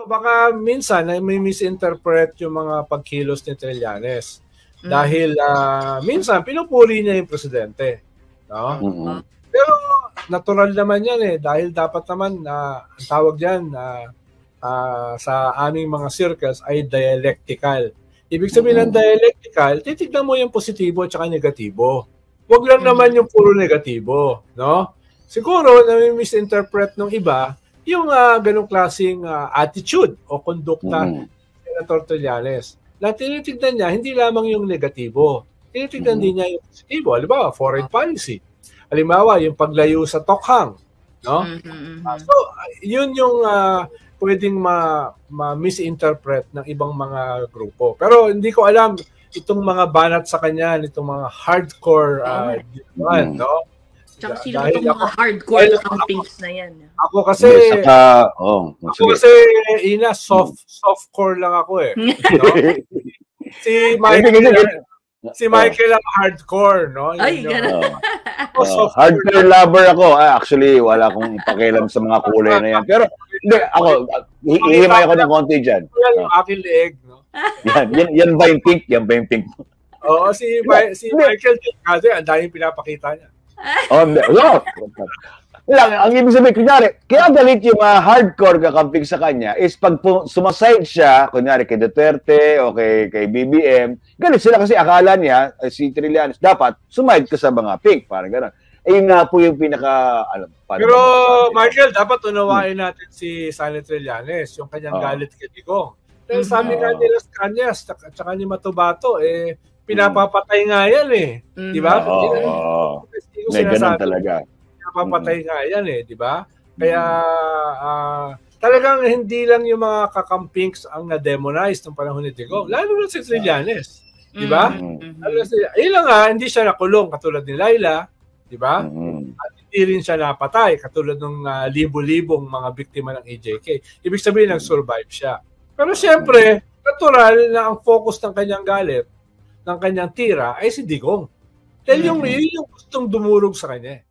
baka minsan may misinterpret yung mga pagkilos ni Trillanes. Dahil minsan pinupuri niya yung presidente. No? Pero natural naman yan dahil dapat naman ang tawag diyan sa aming mga circles ay dialectical. Ibig sabihin ng dialectical, titignan mo yung positibo at saka negatibo. Huwag lang naman yung puro negatibo, no? Siguro na-misinterpret ng iba yung ganung klaseng attitude o kondukta ni Senator Trillanes. Na tinitignan niya hindi lamang yung negatibo, tinitignan din niya yung positibo. Halimbawa, foreign policy. Halimbawa, yung paglayo sa tokhang, no? So, yun yung pwedeng ma-misinterpret ng ibang mga grupo. Pero hindi ko alam itong mga banat sa kanya, itong mga hardcore no? Tsaka sino itong mga hardcore campings na yan? Ako kasi, Ina, softcore lang ako no? Si Michael ang hardcore, no? Ay, gano'n. Hardcore lover ako. Actually, wala akong pakialam sa mga kulay na yan. Pero, hindi, ako, ihimay ako ng konti dyan. Yung aking leeg, no? Yan ba yung pink? Yan ba yung pink? Oo, si Michael, kasi ang daming pinapakita niya. Ang ibig sabihin, kunyari, kaya galit yung mga hardcore kakamping sa kanya is pag sumaside siya, kunyari kay Duterte o kay BBM, galit sila kasi akala niya, si Trillanes, dapat sumide ka sa mga pink, parang gano'n. Yun nga po yung pinaka, pero Michael, dapat unawain natin si Sonny Trillanes, yung kanyang galit kay Digong. Dahil sabi nga nila sa kanya, at saka ni Matubato, pinapapatay nga yan di ba? May ganun talaga. Pinapapatay nga yan di ba? Kaya talagang hindi lang yung mga kakampings ang na-demonize ng panahon ni Digong, lalo na si Trillanes, di ba? Ilang hindi siya nakulong katulad ni Laila, di ba? At hindi rin siya napatay katulad ng libo-libong mga biktima ng EJK. Ibig sabihin nag-survive siya. Pero siyempre, natural na ang focus ng kanyang galit, ng kanyang tira ay si Digong. Dahil yung gustong dumurog sa kanya.